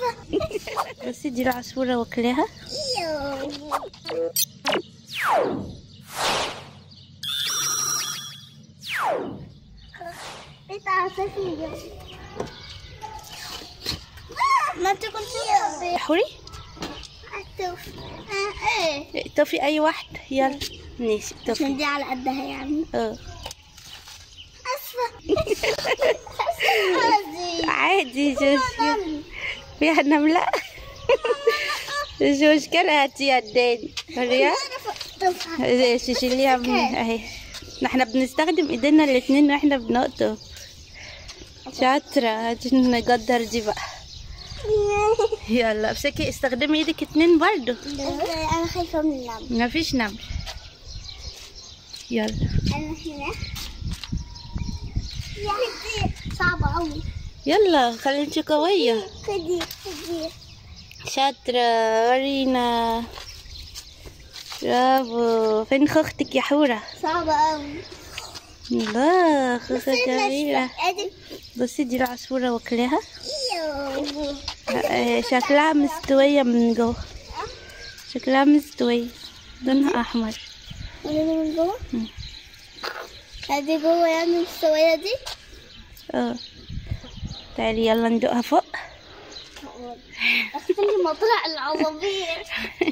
بس دي العصفورة واكلاها. ما تاكل فيها حوري طفي اي واحدة. يلا ماشي عشان طفي. دي على قدها يعني. عادي جوش فيها نملة. جوش كده هاتي الدين وريها شيليها اهي. احنا بنستخدم ايدينا الاتنين واحنا بنقطف. شاطرة عشان نقدر دي بقى. يلا امسكي استخدمي ايدك اتنين برضو. انا خايفة من النمل. مفيش نمل. يلا انا هنا صعبة اوي. يلا خليكي قوية. خدي شاطرة ورينا. برافو. فين اختك يا حورة؟ صعبة اوي. الله خوخة جميلة. بصي دي العصفورة واكلاها. شكلها مستوية من جوه. شكلها مستوية لونها احمر. من جوه؟ ادي جوه يعني مستوية دي؟ تعالي يلا ندوقها فوق. اختي مطلع العصافير.